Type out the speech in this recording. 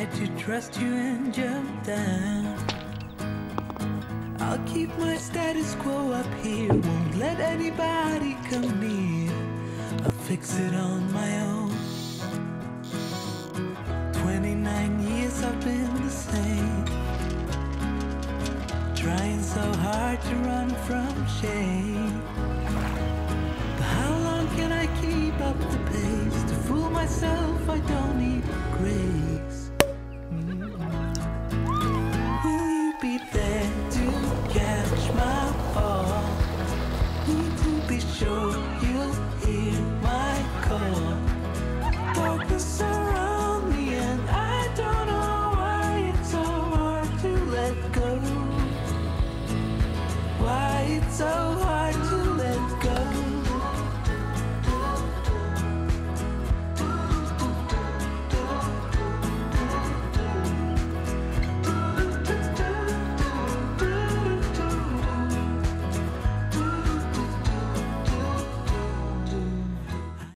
tried to trust you and jump down. I'll keep my status quo up here, won't let anybody come near. I'll fix it on my own. 29 years I've been the same, trying so hard to run from shame. But how long can I keep up the pace? To fool myself I don't need grace.